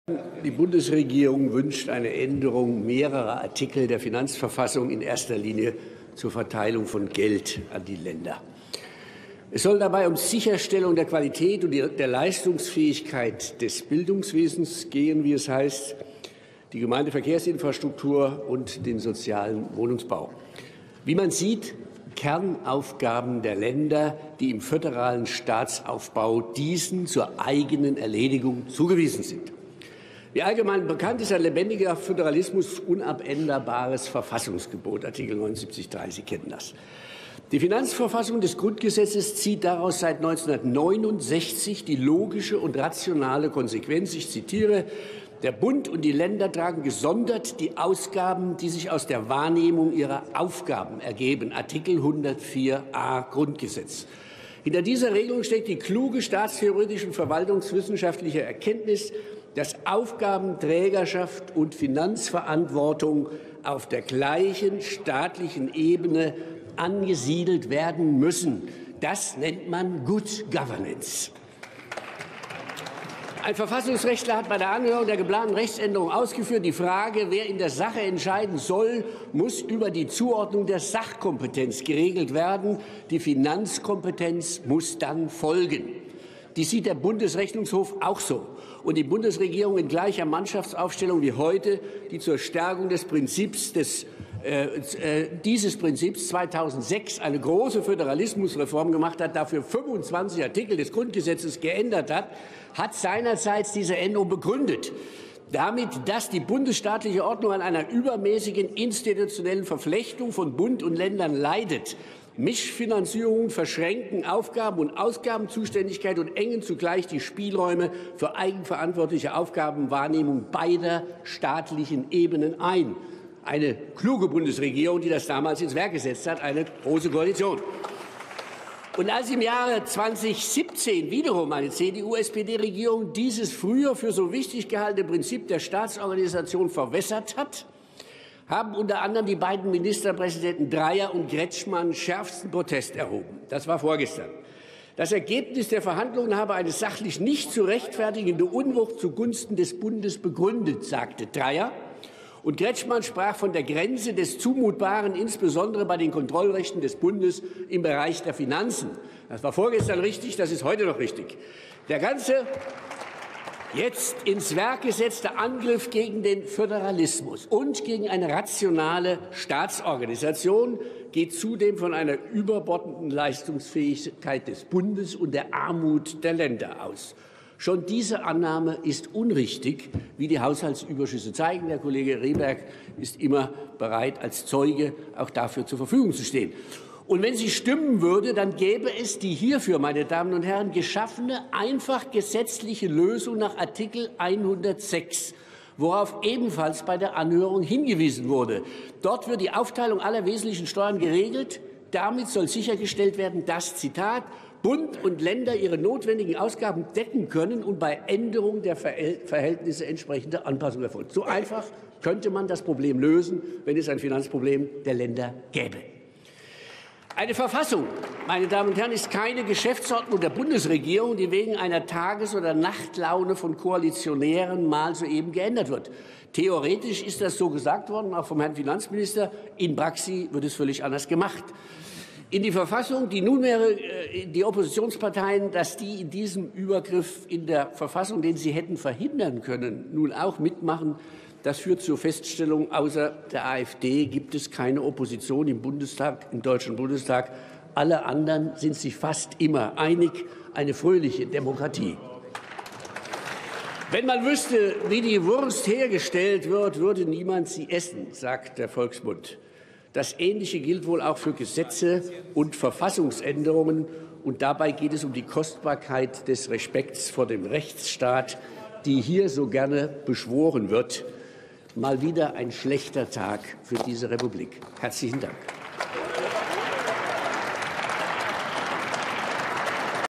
Die Bundesregierung wünscht eine Änderung mehrerer Artikel der Finanzverfassung, in erster Linie zur Verteilung von Geld an die Länder. Es soll dabei um Sicherstellung der Qualität und der Leistungsfähigkeit des Bildungswesens gehen, wie es heißt, die Gemeindeverkehrsinfrastruktur und den sozialen Wohnungsbau. Wie man sieht, Kernaufgaben der Länder, die im föderalen Staatsaufbau diesen zur eigenen Erledigung zugewiesen sind. Wie allgemein bekannt ist ein lebendiger Föderalismus unabänderbares Verfassungsgebot, Artikel 79.3. Sie kennen das. Die Finanzverfassung des Grundgesetzes zieht daraus seit 1969 die logische und rationale Konsequenz. Ich zitiere: Der Bund und die Länder tragen gesondert die Ausgaben, die sich aus der Wahrnehmung ihrer Aufgaben ergeben. Artikel 104a Grundgesetz. Hinter dieser Regelung steckt die kluge staatstheoretische und verwaltungswissenschaftliche Erkenntnis, dass Aufgabenträgerschaft und Finanzverantwortung auf der gleichen staatlichen Ebene angesiedelt werden müssen. Das nennt man Good Governance. Ein Verfassungsrechtler hat bei der Anhörung der geplanten Rechtsänderung ausgeführt, die Frage, wer in der Sache entscheiden soll, muss über die Zuordnung der Sachkompetenz geregelt werden. Die Finanzkompetenz muss dann folgen. Dies sieht der Bundesrechnungshof auch so. Und die Bundesregierung in gleicher Mannschaftsaufstellung wie heute, die zur Stärkung des Prinzips dieses Prinzips 2006 eine große Föderalismusreform gemacht hat, dafür 25 Artikel des Grundgesetzes geändert hat, hat seinerzeit diese Änderung begründet. Damit, dass die bundesstaatliche Ordnung an einer übermäßigen institutionellen Verflechtung von Bund und Ländern leidet. Mischfinanzierungen verschränken Aufgaben- und Ausgabenzuständigkeit und engen zugleich die Spielräume für eigenverantwortliche Aufgabenwahrnehmung beider staatlichen Ebenen ein. Eine kluge Bundesregierung, die das damals ins Werk gesetzt hat, eine große Koalition. Und als im Jahre 2017 wiederum eine CDU-SPD-Regierung dieses früher für so wichtig gehaltene Prinzip der Staatsorganisation verwässert hat, haben unter anderem die beiden Ministerpräsidenten Dreyer und Kretschmann schärfsten Protest erhoben. Das war vorgestern. Das Ergebnis der Verhandlungen habe eine sachlich nicht zu rechtfertigende Unwucht zugunsten des Bundes begründet, sagte Dreyer. Und Kretschmann sprach von der Grenze des Zumutbaren, insbesondere bei den Kontrollrechten des Bundes im Bereich der Finanzen. Das war vorgestern richtig, das ist heute noch richtig. Der ganze jetzt ins Werk gesetzte Angriff gegen den Föderalismus und gegen eine rationale Staatsorganisation geht zudem von einer überbordenden Leistungsfähigkeit des Bundes und der Armut der Länder aus. Schon diese Annahme ist unrichtig, wie die Haushaltsüberschüsse zeigen. Der Kollege Rehberg ist immer bereit, als Zeuge auch dafür zur Verfügung zu stehen. Und wenn sie stimmen würde, dann gäbe es die hierfür, meine Damen und Herren, geschaffene, einfach gesetzliche Lösung nach Artikel 106, worauf ebenfalls bei der Anhörung hingewiesen wurde. Dort wird die Aufteilung aller wesentlichen Steuern geregelt. Damit soll sichergestellt werden, dass, Zitat, Bund und Länder ihre notwendigen Ausgaben decken können und bei Änderung der Verhältnisse entsprechende Anpassungen erfolgt. So einfach könnte man das Problem lösen, wenn es ein Finanzproblem der Länder gäbe. Eine Verfassung, meine Damen und Herren, ist keine Geschäftsordnung der Bundesregierung, die wegen einer Tages- oder Nachtlaune von Koalitionären mal soeben geändert wird. Theoretisch ist das so gesagt worden, auch vom Herrn Finanzminister. In Praxis wird es völlig anders gemacht. In die Verfassung, die nunmehr die Oppositionsparteien, dass die in diesem Übergriff in der Verfassung, den sie hätten verhindern können, nun auch mitmachen, das führt zur Feststellung, außer der AfD gibt es keine Opposition im Bundestag, im Deutschen Bundestag. Alle anderen sind sich fast immer einig, eine fröhliche Demokratie. Wenn man wüsste, wie die Wurst hergestellt wird, würde niemand sie essen, sagt der Volksmund. Das Ähnliche gilt wohl auch für Gesetze und Verfassungsänderungen. Und dabei geht es um die Kostbarkeit des Respekts vor dem Rechtsstaat, die hier so gerne beschworen wird. Mal wieder ein schlechter Tag für diese Republik. Herzlichen Dank.